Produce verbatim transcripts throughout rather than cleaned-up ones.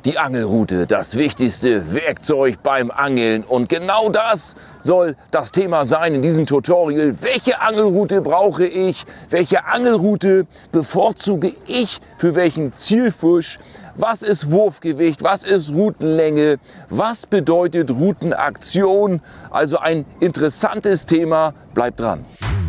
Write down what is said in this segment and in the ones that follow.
Die Angelrute, das wichtigste Werkzeug beim Angeln. Und genau das soll das Thema sein in diesem Tutorial. Welche Angelrute brauche ich? Welche Angelrute bevorzuge ich für welchen Zielfisch? Was ist Wurfgewicht? Was ist Routenlänge? Was bedeutet Routenaktion? Also ein interessantes Thema. Bleibt dran.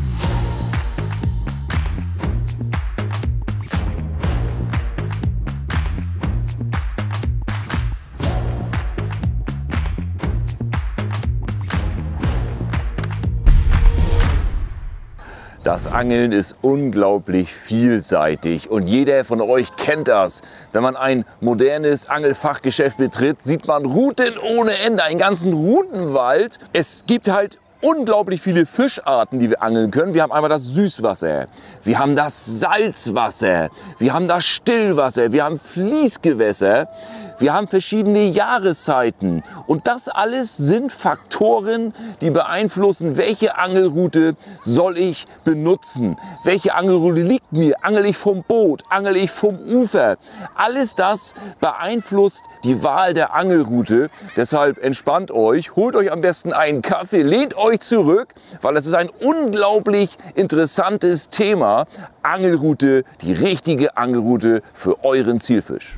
Das Angeln ist unglaublich vielseitig und jeder von euch kennt das. Wenn man ein modernes Angelfachgeschäft betritt, sieht man Routen ohne Ende, einen ganzen Routenwald. Es gibt halt unglaublich viele Fischarten, die wir angeln können. Wir haben einmal das Süßwasser, wir haben das Salzwasser, wir haben das Stillwasser, wir haben Fließgewässer, wir haben verschiedene Jahreszeiten. Und das alles sind Faktoren, die beeinflussen, welche Angelrute soll ich benutzen. Welche Angelrute liegt mir? Angel ich vom Boot? Angel ich vom Ufer? Alles das beeinflusst die Wahl der Angelrute. Deshalb entspannt euch, holt euch am besten einen Kaffee, lehnt euch zurück, weil es ist ein unglaublich interessantes Thema. Angelrute, die richtige Angelrute für euren Zielfisch.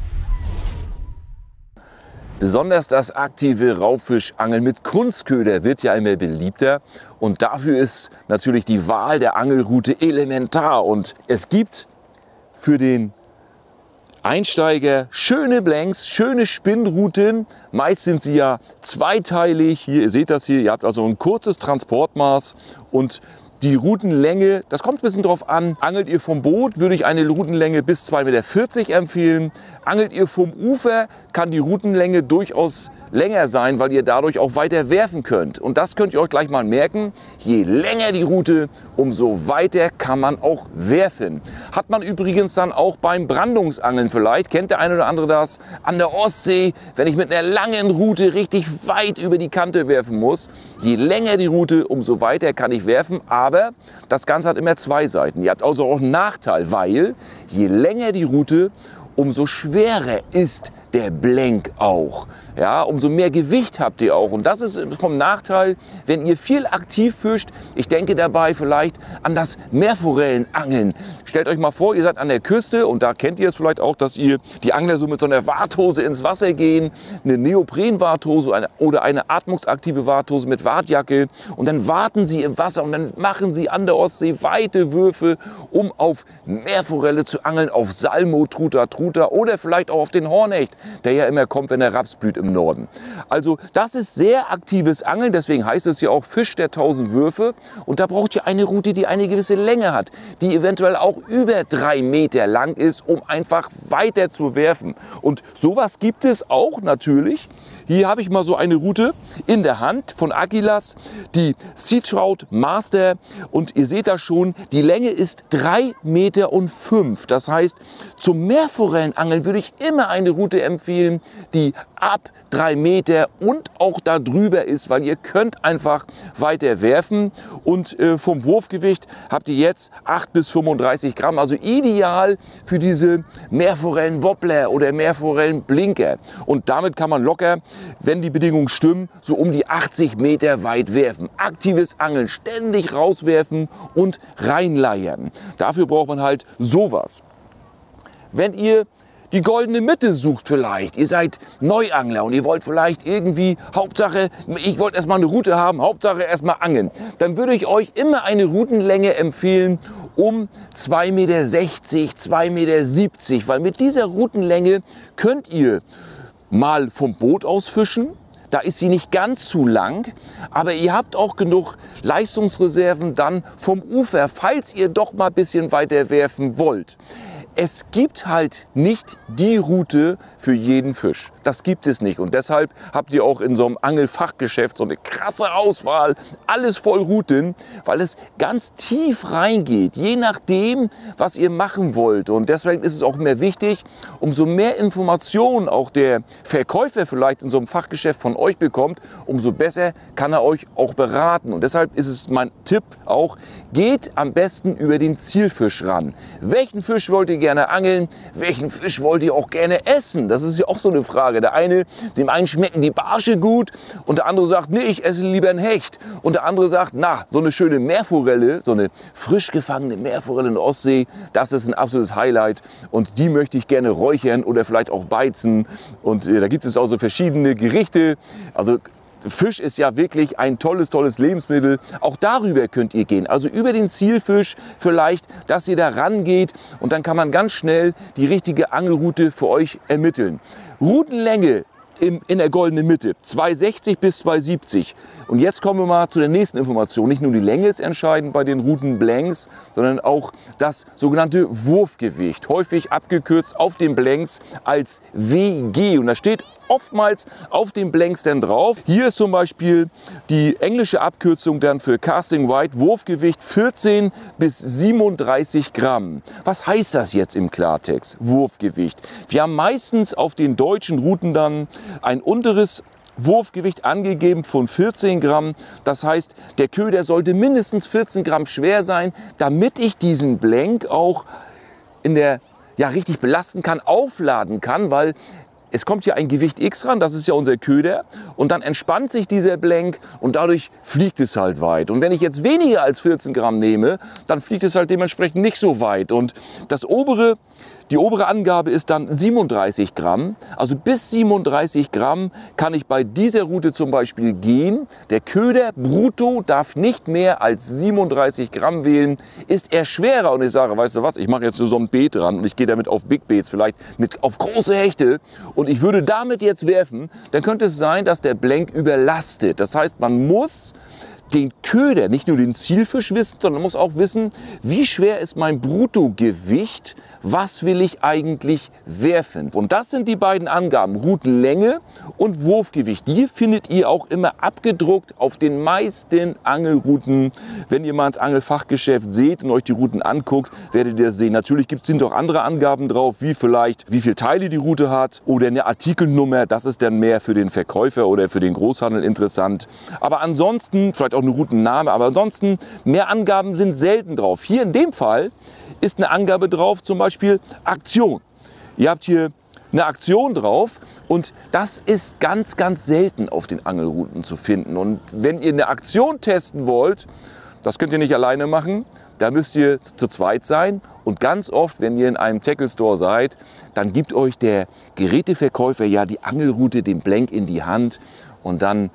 Besonders das aktive Raubfischangeln mit Kunstköder wird ja immer beliebter und dafür ist natürlich die Wahl der Angelrute elementar. Und es gibt für den Einsteiger schöne Blanks, schöne Spinnruten. Meist sind sie ja zweiteilig. Hier, ihr seht das hier, ihr habt also ein kurzes Transportmaß und die Routenlänge, das kommt ein bisschen drauf an. Angelt ihr vom Boot, würde ich eine Routenlänge bis zwei Komma vierzig Meter empfehlen. Angelt ihr vom Ufer, kann die Routenlänge durchaus länger sein, weil ihr dadurch auch weiter werfen könnt. Und das könnt ihr euch gleich mal merken. Je länger die Route, umso weiter kann man auch werfen. Hat man übrigens dann auch beim Brandungsangeln vielleicht, kennt der eine oder andere das, an der Ostsee, wenn ich mit einer langen Route richtig weit über die Kante werfen muss. Je länger die Route, umso weiter kann ich werfen. Aber das Ganze hat immer zwei Seiten. Ihr habt also auch einen Nachteil, weil je länger die Route, umso schwerer ist der Blank auch. Ja, umso mehr Gewicht habt ihr auch. Und das ist vom Nachteil, wenn ihr viel aktiv fischt. Ich denke dabei vielleicht an das Meerforellenangeln. Stellt euch mal vor, ihr seid an der Küste und da kennt ihr es vielleicht auch, dass ihr die Angler so mit so einer Warthose ins Wasser gehen, eine Neopren-Warthose oder eine atmungsaktive Warthose mit Wartjacke und dann warten sie im Wasser und dann machen sie an der Ostsee weite Würfe, um auf Meerforelle zu angeln, auf Salmo, Truta, Truta oder vielleicht auch auf den Hornecht, der ja immer kommt, wenn der Raps blüht im Norden. Also das ist sehr aktives Angeln, deswegen heißt es ja auch Fisch der tausend Würfe. Und da braucht ihr eine Route, die eine gewisse Länge hat, die eventuell auch über drei Meter lang ist, um einfach weiter zu werfen. Und sowas gibt es auch natürlich. Hier habe ich mal so eine Route in der Hand von Agilas, die Sea Trout Master. Und ihr seht da schon, die Länge ist drei Meter und fünf. Das heißt, zum Meerforellenangeln würde ich immer eine Route empfehlen, die ab drei Meter und auch darüber ist, weil ihr könnt einfach weiter werfen. Und äh, vom Wurfgewicht habt ihr jetzt acht bis fünfunddreißig Gramm. Also ideal für diese Meerforellen-Wobbler oder Meerforellen-Blinker. Und damit kann man locker, wenn die Bedingungen stimmen, so um die achtzig Meter weit werfen. Aktives Angeln, ständig rauswerfen und reinleiern. Dafür braucht man halt sowas. Wenn ihr die goldene Mitte sucht vielleicht, ihr seid Neuangler und ihr wollt vielleicht irgendwie, Hauptsache, ich wollte erstmal eine Route haben, Hauptsache erstmal angeln, dann würde ich euch immer eine Routenlänge empfehlen um zwei Komma sechzig Meter, zwei Komma siebzig Meter, weil mit dieser Routenlänge könnt ihr mal vom Boot aus fischen. Da ist sie nicht ganz zu lang, aber ihr habt auch genug Leistungsreserven dann vom Ufer, falls ihr doch mal ein bisschen weiter werfen wollt. Es gibt halt nicht die Route für jeden Fisch. das gibt es nicht. Und deshalb habt ihr auch in so einem Angelfachgeschäft so eine krasse Auswahl, alles voll Ruten, weil es ganz tief reingeht, je nachdem, was ihr machen wollt. Und deswegen ist es auch mehr wichtig, umso mehr Informationen auch der Verkäufer vielleicht in so einem Fachgeschäft von euch bekommt, umso besser kann er euch auch beraten. Und deshalb ist es mein Tipp auch, geht am besten über den Zielfisch ran. Welchen Fisch wollt ihr gerne angeln? Welchen Fisch wollt ihr auch gerne essen? Das ist ja auch so eine Frage. Der eine, dem einen schmecken die Barsche gut und der andere sagt, nee, ich esse lieber einen Hecht. Und der andere sagt, na, so eine schöne Meerforelle, so eine frisch gefangene Meerforelle in der Ostsee, das ist ein absolutes Highlight und die möchte ich gerne räuchern oder vielleicht auch beizen. Und äh, da gibt es auch so verschiedene Gerichte. Also Fisch ist ja wirklich ein tolles, tolles Lebensmittel. Auch darüber könnt ihr gehen. Also über den Zielfisch vielleicht, dass ihr da rangeht und dann kann man ganz schnell die richtige Angelroute für euch ermitteln. Routenlänge in, in der goldenen Mitte, zweihundertsechzig bis zweihundertsiebzig. Und jetzt kommen wir mal zu der nächsten Information. Nicht nur die Länge ist entscheidend bei den Routenblanks, sondern auch das sogenannte Wurfgewicht. Häufig abgekürzt auf den Blanks als W G. Und da steht oftmals auf den Blanks dann drauf. Hier ist zum Beispiel die englische Abkürzung dann für Casting White, Wurfgewicht vierzehn bis siebenunddreißig Gramm. Was heißt das jetzt im Klartext? Wurfgewicht. Wir haben meistens auf den deutschen Routen dann ein unteres Wurfgewicht angegeben von vierzehn Gramm. Das heißt, der Köder sollte mindestens vierzehn Gramm schwer sein, damit ich diesen Blank auch in der, ja, richtig belasten kann, aufladen kann, weil es kommt hier ein Gewicht X ran, das ist ja unser Köder, und dann entspannt sich dieser Blank und dadurch fliegt es halt weit. Und wenn ich jetzt weniger als vierzehn Gramm nehme, dann fliegt es halt dementsprechend nicht so weit. Und das obere, die obere Angabe ist dann siebenunddreißig Gramm. Also bis siebenunddreißig Gramm kann ich bei dieser Route zum Beispiel gehen. Der Köder brutto darf nicht mehr als siebenunddreißig Gramm wählen. Ist er schwerer und ich sage, weißt du was, ich mache jetzt so ein Beet dran und ich gehe damit auf Big Baits, vielleicht mit auf große Hechte, und ich würde damit jetzt werfen, dann könnte es sein, dass der Blank überlastet. Das heißt, man muss den Köder, nicht nur den Zielfisch wissen, sondern muss auch wissen, wie schwer ist mein Bruttogewicht, was will ich eigentlich werfen. Und das sind die beiden Angaben, Routenlänge und Wurfgewicht. Die findet ihr auch immer abgedruckt auf den meisten Angelrouten. Wenn ihr mal ins Angelfachgeschäft seht und euch die Routen anguckt, werdet ihr sehen. Natürlich gibt es auch andere Angaben drauf, wie vielleicht, wie viele Teile die Route hat oder eine Artikelnummer. Das ist dann mehr für den Verkäufer oder für den Großhandel interessant. Aber ansonsten, vielleicht auch eine Routenname, aber ansonsten mehr Angaben sind selten drauf. Hier in dem Fall ist eine Angabe drauf, zum Beispiel Aktion. Ihr habt hier eine Aktion drauf und das ist ganz, ganz selten auf den Angelrouten zu finden. Und wenn ihr eine Aktion testen wollt, das könnt ihr nicht alleine machen, da müsst ihr zu zweit sein. Und ganz oft, wenn ihr in einem Tackle Store seid, dann gibt euch der Geräteverkäufer ja die Angelroute, den Blank in die Hand und dann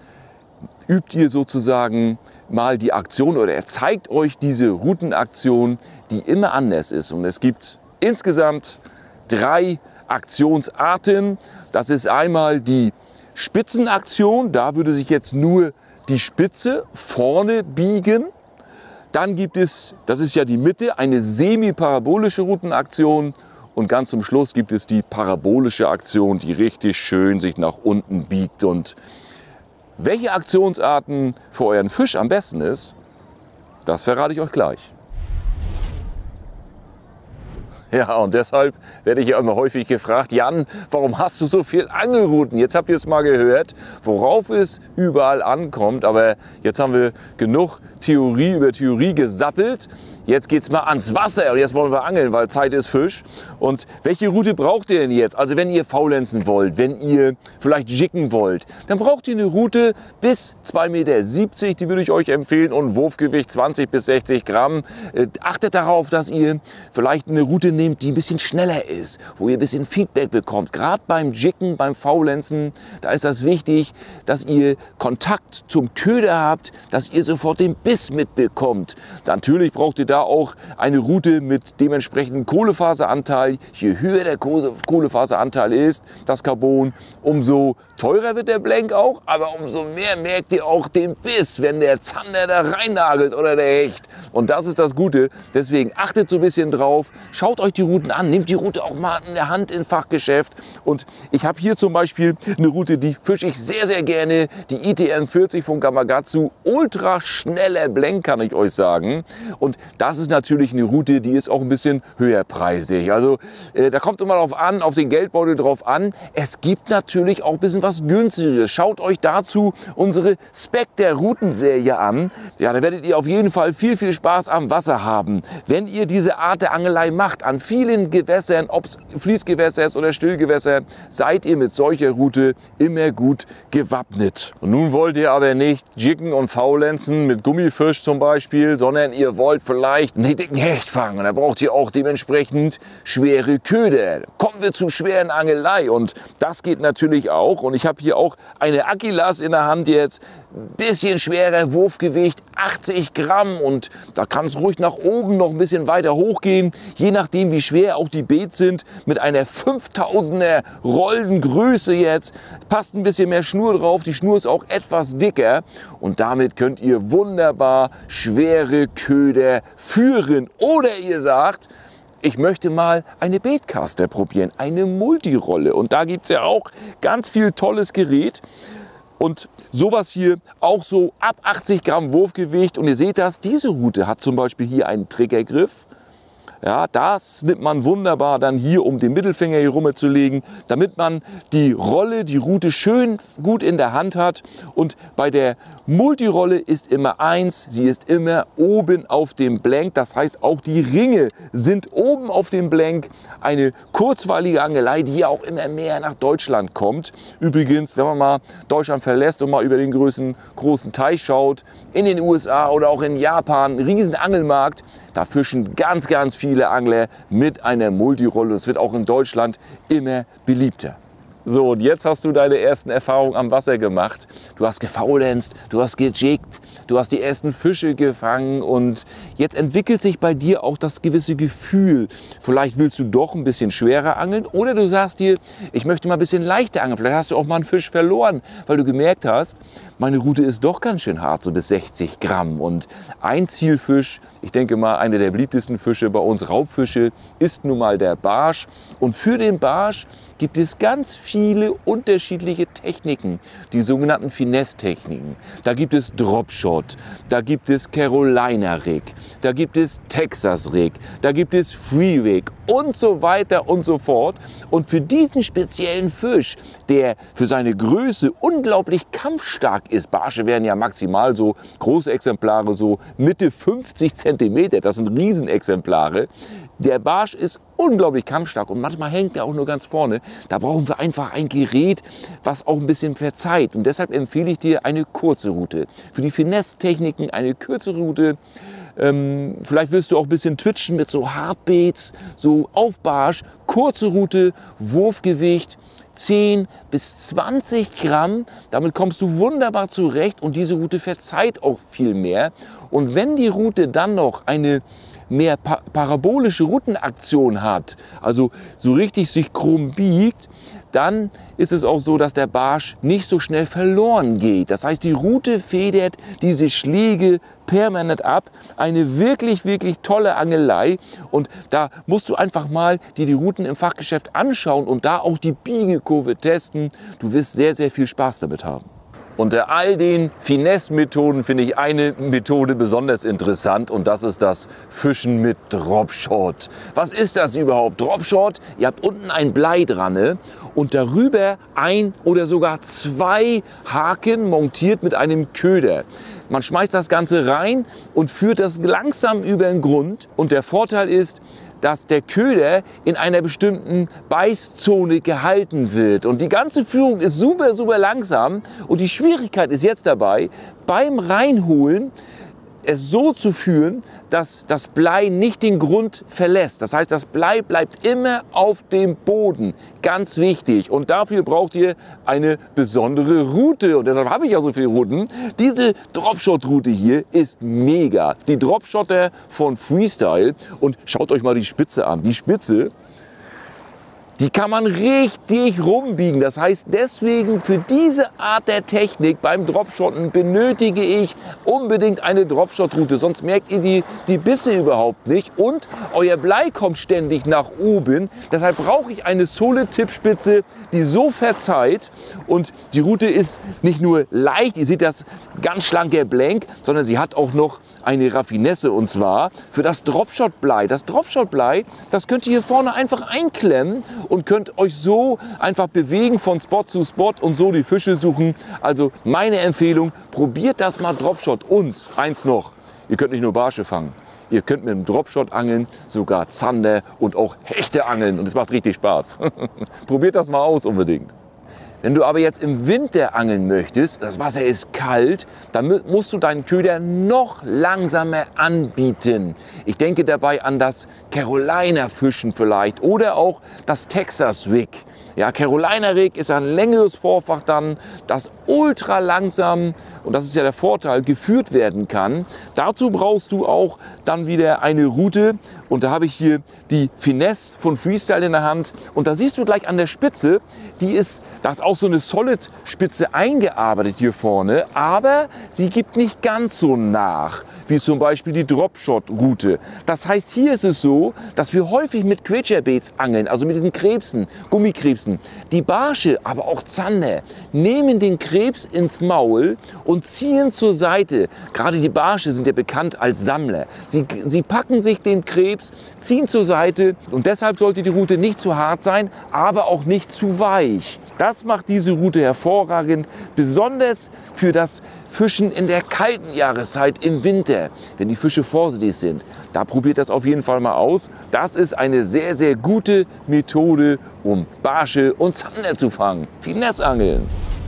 übt ihr sozusagen mal die Aktion oder er zeigt euch diese Routenaktion, die immer anders ist. Und es gibt insgesamt drei Aktionsarten. Das ist einmal die Spitzenaktion, da würde sich jetzt nur die Spitze vorne biegen. Dann gibt es, das ist ja die Mitte, eine semi-parabolische Routenaktion. Und ganz zum Schluss gibt es die parabolische Aktion, die richtig schön sich nach unten biegt. Und welche Aktionsarten für euren Fisch am besten ist, das verrate ich euch gleich. Ja, und deshalb werde ich ja immer häufig gefragt, Jan, warum hast du so viel Angelrouten? Jetzt habt ihr es mal gehört, worauf es überall ankommt. Aber jetzt haben wir genug Theorie über Theorie gesappelt. Jetzt geht es mal ans Wasser und jetzt wollen wir angeln, weil Zeit ist Fisch. Und welche Route braucht ihr denn jetzt? Also wenn ihr faulenzen wollt, wenn ihr vielleicht jicken wollt, dann braucht ihr eine Route bis zwei Meter siebzig, die würde ich euch empfehlen, und Wurfgewicht zwanzig bis sechzig Gramm. Äh, achtet darauf, dass ihr vielleicht eine Route nehmt, die ein bisschen schneller ist, wo ihr ein bisschen Feedback bekommt. Gerade beim Jicken, beim Faulenzen, da ist das wichtig, dass ihr Kontakt zum Köder habt, dass ihr sofort den Biss mitbekommt. Natürlich braucht ihr da da auch eine Route mit dementsprechenden Kohlefaseranteil. Je höher der Kohlefaseranteil ist, das Carbon, umso teurer wird der Blank auch, aber umso mehr merkt ihr auch den Biss, wenn der Zander da reinnagelt oder der Hecht. Und das ist das Gute. Deswegen achtet so ein bisschen drauf, schaut euch die Routen an, nehmt die Route auch mal in der Hand im Fachgeschäft. Und ich habe hier zum Beispiel eine Route, die fische ich sehr, sehr gerne, die I T M vierzig von Gamakatsu. Ultra schneller Blank, kann ich euch sagen. Und das ist natürlich eine Route, die ist auch ein bisschen höherpreisig. Also äh, da kommt immer darauf an, auf den Geldbeutel drauf an. Es gibt natürlich auch ein bisschen was günstigeres. Schaut euch dazu unsere Spectre-Routenserie an. Ja, da werdet ihr auf jeden Fall viel, viel Spaß am Wasser haben. Wenn ihr diese Art der Angelei macht, an vielen Gewässern, ob es Fließgewässer ist oder Stillgewässer, seid ihr mit solcher Route immer gut gewappnet. Und nun wollt ihr aber nicht jiggen und faulenzen mit Gummifisch zum Beispiel, sondern ihr wollt vielleicht einen dicken Hecht fangen. Und da braucht ihr auch dementsprechend schwere Köder. Kommen wir zu schweren Angelei und das geht natürlich auch. Und ich habe hier auch eine Aquilas in der Hand jetzt. Bisschen schwerer Wurfgewicht, achtzig Gramm, und da kann es ruhig nach oben noch ein bisschen weiter hochgehen, je nachdem wie schwer auch die Baits sind, mit einer fünftausender Rollengröße jetzt. Passt ein bisschen mehr Schnur drauf, die Schnur ist auch etwas dicker und damit könnt ihr wunderbar schwere Köder führen. Oder ihr sagt, ich möchte mal eine Baitcaster probieren, eine Multirolle, und da gibt es ja auch ganz viel tolles Gerät. Und sowas hier auch so ab achtzig Gramm Wurfgewicht. Und ihr seht das, diese Route hat zum Beispiel hier einen Triggergriff. Ja, das nimmt man wunderbar dann hier, um den Mittelfinger hier rumzulegen, damit man die Rolle, die Route schön gut in der Hand hat. Und bei der Multirolle ist immer eins, sie ist immer oben auf dem Blank. Das heißt, auch die Ringe sind oben auf dem Blank. Eine kurzweilige Angelei, die ja auch immer mehr nach Deutschland kommt. Übrigens, wenn man mal Deutschland verlässt und mal über den großen, großen Teich schaut, in den U S A oder auch in Japan, ein riesen Angelmarkt, da fischen ganz, ganz viele Angler mit einer Multirolle. Es wird auch in Deutschland immer beliebter. So, und jetzt hast du deine ersten Erfahrungen am Wasser gemacht. Du hast gefaulenzt, du hast gejiggt, du hast die ersten Fische gefangen und jetzt entwickelt sich bei dir auch das gewisse Gefühl. Vielleicht willst du doch ein bisschen schwerer angeln oder du sagst dir, ich möchte mal ein bisschen leichter angeln. Vielleicht hast du auch mal einen Fisch verloren, weil du gemerkt hast, meine Route ist doch ganz schön hart, so bis sechzig Gramm. Und ein Zielfisch, ich denke mal einer der beliebtesten Fische bei uns, Raubfische, ist nun mal der Barsch. Und für den Barsch gibt es ganz viele unterschiedliche Techniken, die sogenannten Finesse-Techniken. Da gibt es Dropshot, da gibt es Carolina Rig, da gibt es Texas Rig, da gibt es Free Rig und so weiter und so fort. Und für diesen speziellen Fisch, der für seine Größe unglaublich kampfstark ist, Barsche werden ja maximal so große Exemplare, so Mitte fünfzig Zentimeter, das sind Riesenexemplare. Der Barsch ist unglaublich kampfstark und manchmal hängt er auch nur ganz vorne. Da brauchen wir einfach ein Gerät, was auch ein bisschen verzeiht. Und deshalb empfehle ich dir eine kurze Route. Für die Finesse-Techniken eine kürzere Route. Ähm, vielleicht willst du auch ein bisschen twitchen mit so Hardbaits, so auf Barsch. Kurze Route, Wurfgewicht zehn bis zwanzig Gramm. Damit kommst du wunderbar zurecht und diese Route verzeiht auch viel mehr. Und wenn die Route dann noch eine mehr pa parabolische Routenaktion hat, also so richtig sich krumm biegt, dann ist es auch so, dass der Barsch nicht so schnell verloren geht. Das heißt, die Route federt diese Schläge permanent ab. Eine wirklich, wirklich tolle Angelei. Und da musst du einfach mal dir die Routen im Fachgeschäft anschauen und da auch die Biegekurve testen. Du wirst sehr, sehr viel Spaß damit haben. Unter all den Finesse-Methoden finde ich eine Methode besonders interessant und das ist das Fischen mit Dropshot. Was ist das überhaupt? Dropshot, ihr habt unten ein Blei dran, ne? Und darüber ein oder sogar zwei Haken montiert mit einem Köder. Man schmeißt das Ganze rein und führt das langsam über den Grund. Und der Vorteil ist, dass der Köder in einer bestimmten Beißzone gehalten wird. Und die ganze Führung ist super, super langsam. Und die Schwierigkeit ist jetzt dabei, beim Reinholen es so zu führen, dass das Blei nicht den Grund verlässt. Das heißt, das Blei bleibt immer auf dem Boden. Ganz wichtig. Und dafür braucht ihr eine besondere Route. Und deshalb habe ich ja so viele Routen. Diese Dropshot-Route hier ist mega. Die Dropshotter von Freestyle. Und schaut euch mal die Spitze an. Die Spitze, die kann man richtig rumbiegen. Das heißt, deswegen für diese Art der Technik beim Dropshotten benötige ich unbedingt eine Dropshot-Route. Sonst merkt ihr die, die Bisse überhaupt nicht. Und euer Blei kommt ständig nach oben. Deshalb brauche ich eine Solid-Tippspitze, die so verzeiht. Und die Route ist nicht nur leicht, ihr seht das ganz schlanker Blank, sondern sie hat auch noch eine Raffinesse. Und zwar für das Dropshot-Blei. Das Dropshot-Blei, das könnt ihr hier vorne einfach einklemmen und könnt euch so einfach bewegen von Spot zu Spot und so die Fische suchen. Also meine Empfehlung, probiert das mal Dropshot. Und eins noch, ihr könnt nicht nur Barsche fangen. Ihr könnt mit dem Dropshot angeln, sogar Zander und auch Hechte angeln. Und es macht richtig Spaß. Probiert das mal aus unbedingt. Wenn du aber jetzt im Winter angeln möchtest, das Wasser ist kalt, dann musst du deinen Köder noch langsamer anbieten. Ich denke dabei an das Carolina Fischen vielleicht oder auch das Texas Rig. Ja, Carolina Rig ist ein längeres Vorfach dann, das ultra langsam, und das ist ja der Vorteil, geführt werden kann. Dazu brauchst du auch dann wieder eine Route. Und da habe ich hier die Finesse von Freestyle in der Hand. Und da siehst du gleich an der Spitze, die ist, da ist auch so eine Solid-Spitze eingearbeitet hier vorne. Aber sie gibt nicht ganz so nach, wie zum Beispiel die Dropshot-Route. Das heißt, hier ist es so, dass wir häufig mit Creaturebaits angeln, also mit diesen Krebsen, Gummikrebsen. Die Barsche, aber auch Zander, nehmen den Krebs ins Maul und ziehen zur Seite. Gerade die Barsche sind ja bekannt als Sammler. Sie, sie packen sich den Krebs, ziehen zur Seite und deshalb sollte die Route nicht zu hart sein, aber auch nicht zu weich. Das macht diese Route hervorragend, besonders für das Fischen in der kalten Jahreszeit im Winter, wenn die Fische vorsichtig sind. Da probiert das auf jeden Fall mal aus. Das ist eine sehr, sehr gute Methode, um Barsche und Zander zu fangen. Finesse-Angeln.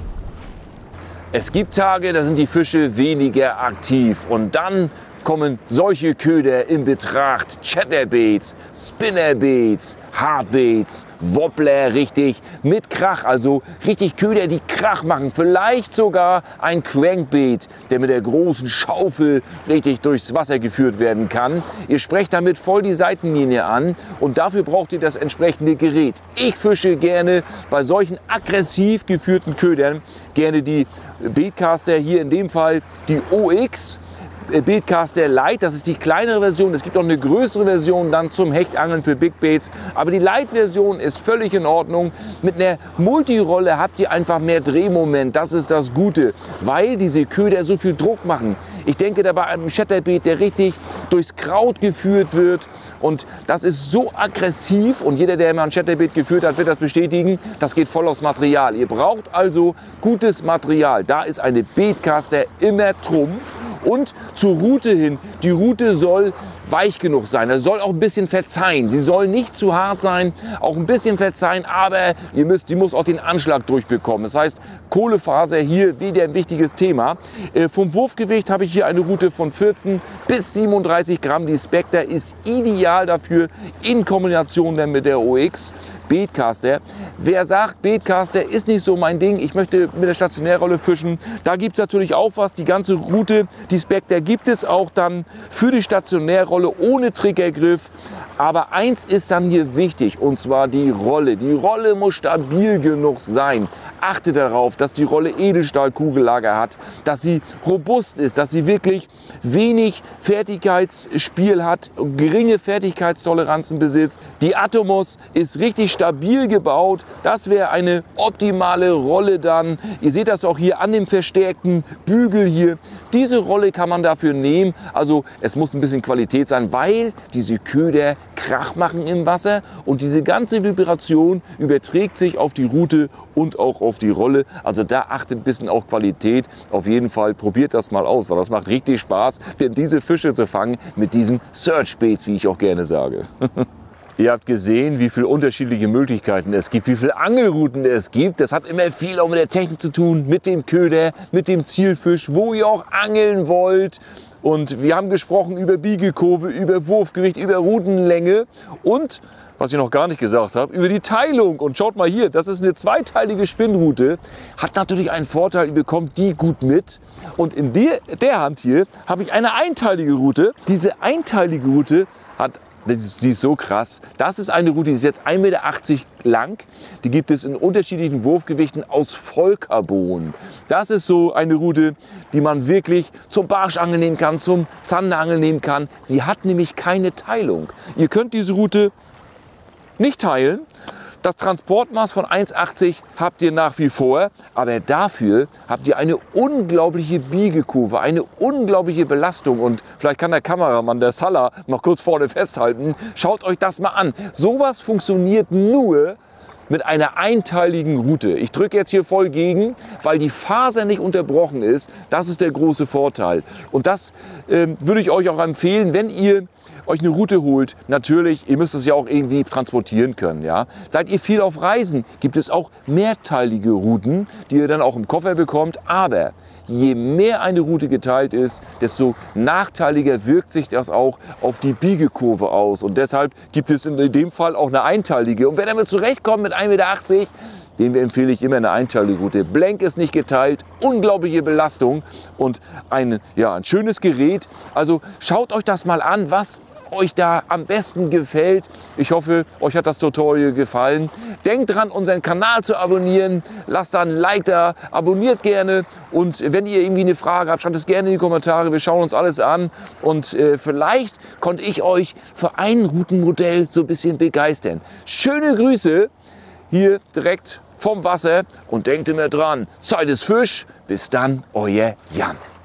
Es gibt Tage, da sind die Fische weniger aktiv und dann kommen solche Köder in Betracht. Chatterbaits, Spinnerbaits, Hardbaits, Wobbler, richtig mit Krach, also richtig Köder, die Krach machen. Vielleicht sogar ein Crankbait, der mit der großen Schaufel richtig durchs Wasser geführt werden kann. Ihr sprecht damit voll die Seitenlinie an und dafür braucht ihr das entsprechende Gerät. Ich fische gerne bei solchen aggressiv geführten Ködern gerne die Baitcaster, hier in dem Fall die O X. Baitcaster Light, das ist die kleinere Version. Es gibt auch eine größere Version dann zum Hechtangeln für Big Baits. Aber die Light-Version ist völlig in Ordnung. Mit einer Multirolle habt ihr einfach mehr Drehmoment. Das ist das Gute, weil diese Köder so viel Druck machen. Ich denke dabei an einen Chatterbait, der richtig durchs Kraut geführt wird. Und das ist so aggressiv. Und jeder, der mal ein Chatterbait geführt hat, wird das bestätigen. Das geht voll aufs Material. Ihr braucht also gutes Material. Da ist eine Baitcaster immer Trumpf. Und zur Route hin, die Route soll weich genug sein, er soll auch ein bisschen verzeihen. Sie soll nicht zu hart sein, auch ein bisschen verzeihen, aber ihr müsst, die muss auch den Anschlag durchbekommen. Das heißt, Kohlefaser hier wieder ein wichtiges Thema. Äh, vom Wurfgewicht habe ich hier eine Route von vierzehn bis siebenunddreißig Gramm. Die Spectre ist ideal dafür in Kombination dann mit der O X. Baitcaster. Wer sagt, Baitcaster ist nicht so mein Ding, ich möchte mit der Stationärrolle fischen, da gibt es natürlich auch was. Die ganze Route, die Spectre gibt es auch dann für die Stationärrolle ohne Triggergriff. Aber eins ist dann hier wichtig, und zwar die Rolle. Die Rolle muss stabil genug sein. Achtet darauf, dass die Rolle Edelstahlkugellager hat, dass sie robust ist, dass sie wirklich wenig Fertigkeitsspiel hat, geringe Fertigkeitstoleranzen besitzt. Die Atomos ist richtig stabil gebaut. Das wäre eine optimale Rolle dann. Ihr seht das auch hier an dem verstärkten Bügel hier. Diese Rolle kann man dafür nehmen. Also es muss ein bisschen Qualität sein, weil diese Köder Krach machen im Wasser und diese ganze Vibration überträgt sich auf die Route und auch auf die Rolle. Also da achtet ein bisschen auf Qualität. Auf jeden Fall probiert das mal aus, weil das macht richtig Spaß, denn diese Fische zu fangen mit diesen Search Baits, wie ich auch gerne sage. Ihr habt gesehen, wie viele unterschiedliche Möglichkeiten es gibt, wie viele Angelrouten es gibt. Das hat immer viel auch mit der Technik zu tun, mit dem Köder, mit dem Zielfisch, wo ihr auch angeln wollt. Und wir haben gesprochen über Biegekurve, über Wurfgewicht, über Routenlänge und, was ich noch gar nicht gesagt habe, über die Teilung. Und schaut mal hier, das ist eine zweiteilige Spinnrute. Hat natürlich einen Vorteil, ihr bekommt die gut mit. Und in der, der Hand hier habe ich eine einteilige Route. Diese einteilige Route hat Das ist, die ist so krass. Das ist eine Route, die ist jetzt ein Meter achtzig lang. Die gibt es in unterschiedlichen Wurfgewichten aus Vollcarbon. Das ist so eine Route, die man wirklich zum Barschangeln nehmen kann, zum Zanderangeln nehmen kann. Sie hat nämlich keine Teilung. Ihr könnt diese Route nicht teilen. Das Transportmaß von eins Komma achtzig habt ihr nach wie vor, aber dafür habt ihr eine unglaubliche Biegekurve, eine unglaubliche Belastung. Und vielleicht kann der Kameramann, der Salah, noch kurz vorne festhalten. Schaut euch das mal an. Sowas funktioniert nur mit einer einteiligen Route. Ich drücke jetzt hier voll gegen, weil die Faser nicht unterbrochen ist. Das ist der große Vorteil. Und das äh, würde ich euch auch empfehlen, wenn ihr euch eine Route holt. Natürlich, ihr müsst es ja auch irgendwie transportieren können. Ja? Seid ihr viel auf Reisen, gibt es auch mehrteilige Routen, die ihr dann auch im Koffer bekommt. Aber je mehr eine Route geteilt ist, desto nachteiliger wirkt sich das auch auf die Biegekurve aus. Und deshalb gibt es in dem Fall auch eine einteilige. Und wer damit zurechtkommt mit ein Meter achtzig, dem empfehle ich immer eine einteilige Route. Blank ist nicht geteilt, unglaubliche Belastung und ein, ja, ein schönes Gerät. Also schaut euch das mal an, was euch da am besten gefällt. Ich hoffe, euch hat das Tutorial gefallen. Denkt dran, unseren Kanal zu abonnieren. Lasst da ein Like da, abonniert gerne. Und wenn ihr irgendwie eine Frage habt, schreibt es gerne in die Kommentare. Wir schauen uns alles an. Und äh, vielleicht konnte ich euch für ein Routenmodell so ein bisschen begeistern. Schöne Grüße hier direkt vom Wasser. Und denkt immer dran, Zeit ist Fisch. Bis dann, euer Jan.